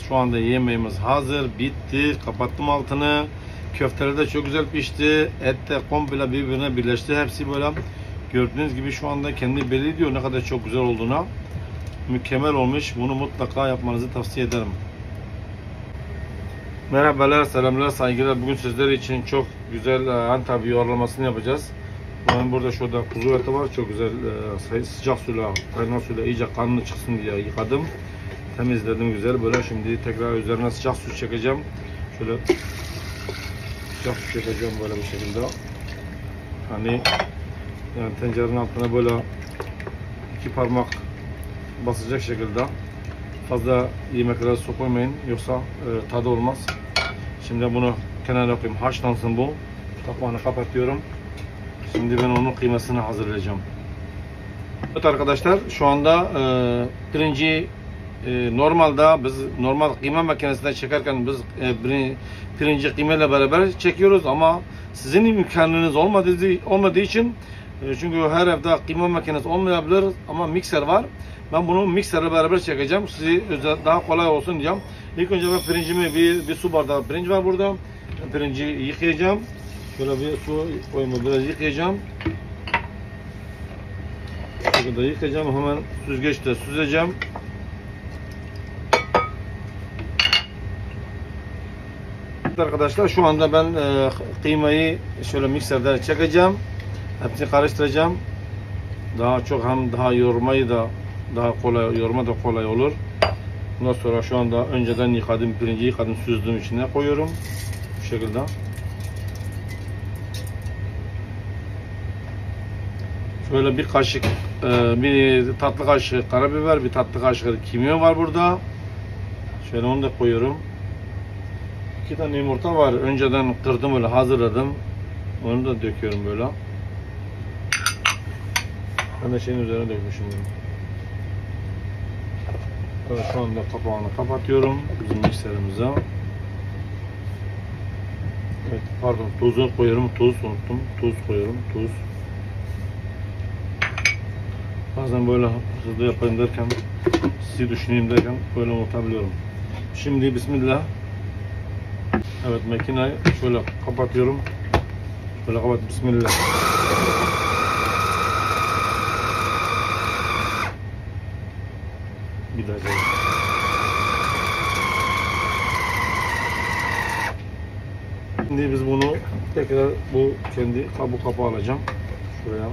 Şu anda yemeğimiz hazır. Bitti. Kapattım altını. Köfteler de çok güzel pişti. Et de komple birbirine birleşti. Hepsi böyle gördüğünüz gibi şu anda kendi belli ediyor ne kadar çok güzel olduğuna. Mükemmel olmuş. Bunu mutlaka yapmanızı tavsiye ederim. Merhabalar, selamlar, saygılar. Bugün sizler için çok güzel Antep yoğurlamasını yapacağız. Ben burada şurada kuzu eti var. Çok güzel sıcak suyla, kaynar suyla iyice kanlı çıksın diye yıkadım. Temizledim güzel. Böyle şimdi tekrar üzerine sıcak su çekeceğim. Şöyle sıcak su çekeceğim böyle bir şekilde. Hani yani tencerenin altına böyle 2 parmak basacak şekilde. Fazla yemeklere sokmayın yoksa tadı olmaz. Şimdi bunu kenara koyayım. Haşlansın bu. Kapağını kapatıyorum. Şimdi ben onun kıymasını hazırlayacağım. Evet arkadaşlar, şu anda pirinci normalde biz normal kıyma makinesinde çekerken biz pirinci kıymayla beraber çekiyoruz ama sizin imkanınız olmadığı için çünkü her evde kıyma makinesi olmayabilir ama mikser var. Ben bunu mikserle beraber çekeceğim. Size daha kolay olsun diyeceğim. İlk önce ben pirincimi bir su bardağı pirinç var burada. Pirinci yıkayacağım. Şöyle bir su koyumu biraz yıkayacağım. Şurada yıkayacağım. Hemen süzgeçte süzeceğim. Arkadaşlar şu anda ben kıymayı şöyle mikserde çekeceğim. Hepsini karıştıracağım. Daha çok hem daha yoğurmayı da daha kolay, yoğurma da kolay olur. Bundan sonra şu anda önceden yıkadım pirinci, yıkadım, süzdüm, içine koyuyorum. Bu şekilde. Şöyle bir kaşık, bir tatlı kaşığı karabiber, bir tatlı kaşığı kimyon var burada. Şöyle onu da koyuyorum. 2 tane yumurta var. Önceden kırdım, böyle hazırladım. Onu da döküyorum böyle. Ben de şeyin üzerine dökmüşüm. Evet, şu anda kapağını kapatıyorum bizim mikserimize. Evet, pardon, tuzu koyuyorum. Tuz unuttum. Tuz koyuyorum. Tuz. Bazen böyle hızlı yapayım derken, sizi düşüneyim derken böyle unutabiliyorum. Şimdi bismillah. Evet, makineyi şöyle kapatıyorum. Şöyle kapat, bismillah. Bir daha. Şimdi biz bunu tekrar bu kendi kabuğu kapağı alacağım. Şuraya.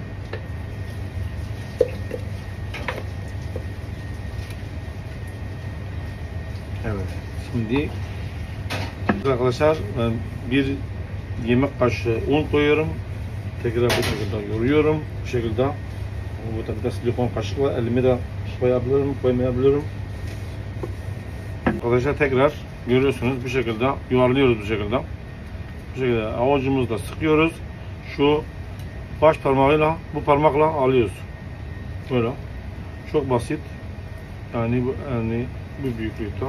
Evet. Şimdi arkadaşlar ben bir yemek kaşığı un koyuyorum. Tekrar bu şekilde yoğuruyorum. Bu şekilde. Bu tabi de silikon kaşık var. Elimi de koyabilirim, koymayabilirim. Arkadaşlar tekrar görüyorsunuz bu şekilde yuvarlıyoruz bu şekilde. Bu şekilde avucumuzla sıkıyoruz. Şu baş parmağıyla bu parmakla alıyoruz. Böyle. Çok basit. Yani bu büyüklükte.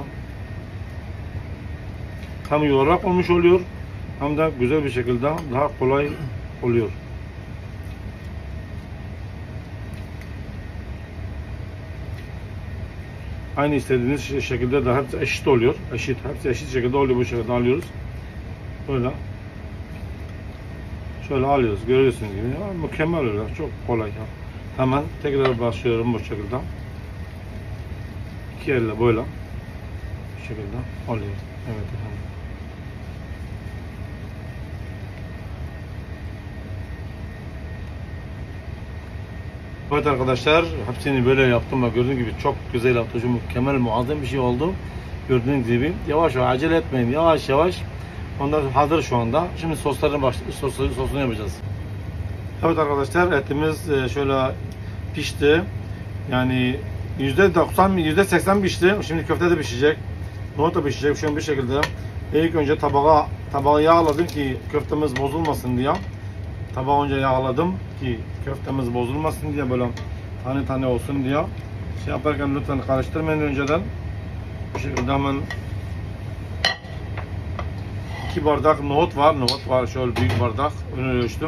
Hem yuvarlak olmuş oluyor hem de güzel bir şekilde daha kolay oluyor. Aynı istediğiniz şekilde de hepsi eşit oluyor. Hepsi eşit şekilde oluyor, bu şekilde alıyoruz. Böyle. Şöyle alıyoruz. Görüyorsunuz gibi. Ya, mükemmel oluyor. Çok kolay. Hemen tekrar başlıyorum bu şekilde. 2 elle böyle. Bu şekilde oluyor. Evet efendim. Evet arkadaşlar, hepsini böyle yaptım. Bak gördüğünüz gibi çok güzel yaptı. Şu mükemmel, muazzam bir şey oldu. Gördüğünüz gibi. Yavaş yavaş, acele etmeyin. Yavaş yavaş. Onlar hazır şu anda. Şimdi sosunu yapacağız. Evet arkadaşlar, etimiz şöyle pişti. Yani %90, %80 pişti. Şimdi köfte de pişecek. Nohut da pişecek. Şu an bir şekilde. İlk önce tabağı yağladım ki köftemiz bozulmasın diye. Tabağı önce yağladım ki köftemiz bozulmasın diye, böyle tane tane olsun diye. Şey yaparken lütfen karıştırmayın önceden. Bu şekilde hemen 2 bardak nohut var. Şöyle büyük bardak. Onu ölçtüm.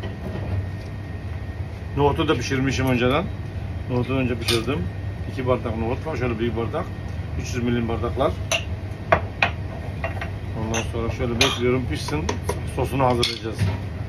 Nohutu da pişirmişim önceden. Nohutu önce pişirdim. 2 bardak nohut var. Şöyle büyük bardak. 300 milim bardaklar. Ondan sonra şöyle bekliyorum pişsin. Sosunu hazırlayacağız.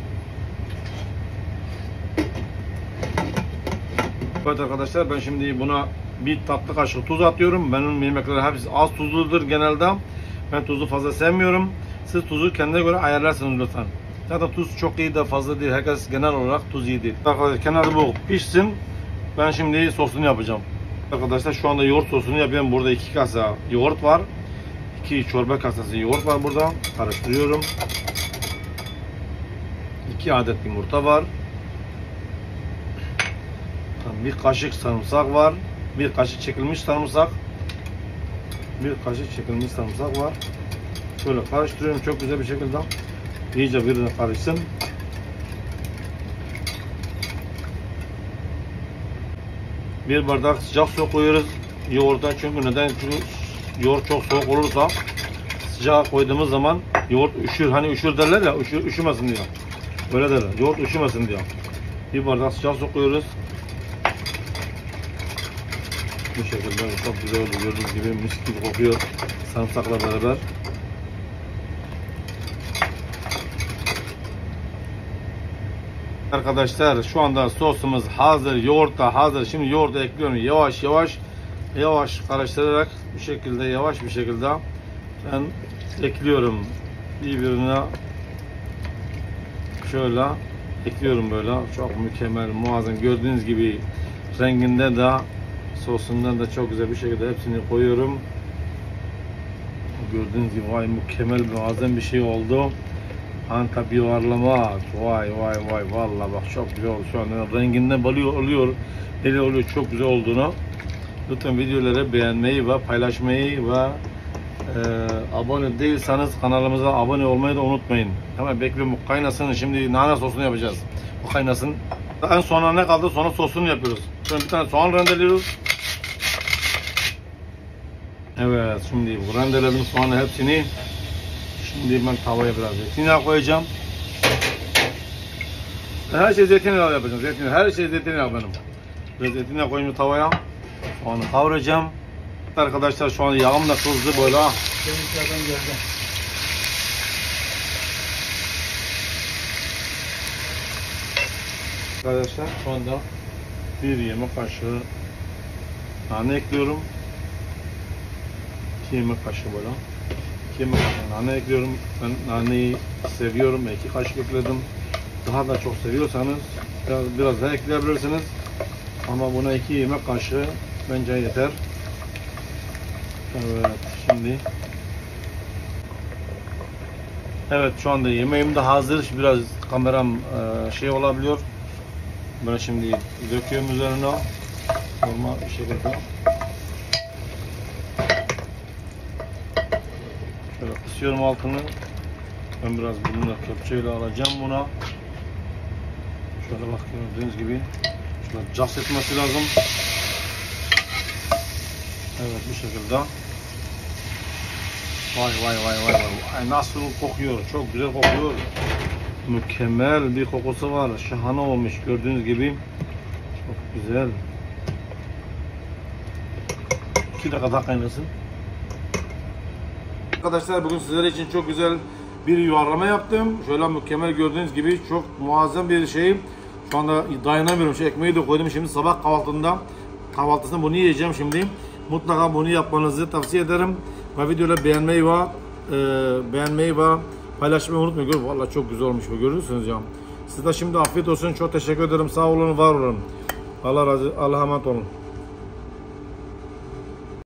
Evet arkadaşlar, ben şimdi buna bir tatlı kaşık tuz atıyorum. Benim yemeklerim hepsi az tuzludur genelde. Ben tuzu fazla sevmiyorum. Siz tuzu kendine göre ayarlarsınız lütfen. Zaten tuz çok iyi de fazla değil. Herkes genel olarak tuz iyi değil. Arkadaşlar kenarı bu pişsin. Ben şimdi sosunu yapacağım. Arkadaşlar şu anda yoğurt sosunu yapıyorum. Burada 2 kasa yoğurt var. 2 çorba kasası yoğurt var burada. Karıştırıyorum. 2 adet yumurta var. Bir kaşık sarımsak var. Bir kaşık çekilmiş sarımsak. Bir kaşık çekilmiş sarımsak var. Şöyle karıştırıyorum çok güzel bir şekilde. İyice birbirine karışsın. Bir bardak sıcak su koyuyoruz yoğurda. Çünkü neden? Çünkü yoğurt çok soğuk olursa sıcağa koyduğumuz zaman yoğurt üşür. Hani üşür derler ya, üşümesin diyor. Böyle derler. Yoğurt üşümesin diyor. Bir bardak sıcak su koyuyoruz. Bu şekilde çok güzel oldu. Gördüğünüz gibi mis gibi kokuyor sarımsakla beraber. Arkadaşlar şu anda sosumuz hazır, yoğurt da hazır. Şimdi yoğurdu ekliyorum yavaş karıştırarak bu şekilde yavaş bir şekilde ben ekliyorum birbirine, şöyle ekliyorum böyle. Çok mükemmel, muazzam, gördüğünüz gibi renginde de sosundan da çok güzel bir şekilde hepsini koyuyorum. Gördüğünüz gibi vay mükemmel, muazzam bir şey oldu. Antep yuvarlama, vay vallahi bak çok güzel oldu. Şu anda renginden oluyor çok güzel olduğunu. Lütfen videoları beğenmeyi ve paylaşmayı ve abone değilseniz kanalımıza abone olmayı da unutmayın. Hemen bekliyorum, bu kaynasın. Şimdi nane sosunu yapacağız. Bu kaynasın. En sonra ne kaldı? Sonra sosunu yapıyoruz. Şimdi bir tane soğan rendeliyoruz. Evet, şimdi bu rendeledim soğanı hepsini. Şimdi ben tavaya biraz zeytinyağı koyacağım. Her şey zeytinyağı yapacağım. Her şey zeytinyağı benim. Biraz zeytinyağı koyayım tavaya. Soğanı kavuracağım. Arkadaşlar şu an yağım da tuzlu böyle. Temizlerden geldi. Arkadaşlar şu anda bir yemek kaşığı nane ekliyorum. 2 yemek kaşığı böyle. 2 yemek kaşığı nane ekliyorum. Ben naneyi seviyorum. 2 kaşık ekledim. Daha da çok seviyorsanız biraz daha ekleyebilirsiniz. Ama buna 2 yemek kaşığı bence yeter. Evet şimdi. Evet şu anda yemeğim de hazır. Biraz kameram şey olabiliyor. Ben şimdi döküyorum üzerine. Normal bir şekilde. Şöyle kısıyorum altını. Ben biraz bununla kepçeyle alacağım buna. Şöyle bak gördüğünüz gibi. Şöyle cas etmesi lazım. Evet bu şekilde. Vay nasıl kokuyor. Çok güzel kokuyor. Mükemmel bir kokusu var. Şahane olmuş gördüğünüz gibi. Çok güzel. 2 dakika daha kaynasın. Arkadaşlar bugün sizler için çok güzel bir yuvarlama yaptım. Şöyle mükemmel gördüğünüz gibi çok muazzam bir şey. Şu anda dayanamıyorum. Şu ekmeği de koydum şimdi sabah kahvaltısında bunu yiyeceğim şimdi. Mutlaka bunu yapmanızı tavsiye ederim. Ve videoları beğenmeyi ve paylaşmayı unutmayın. Vallahi çok güzel olmuş bu, görürsünüz ya. Size şimdi afiyet olsun. Çok teşekkür ederim. Sağ olun, var olun. Allah'a emanet olun.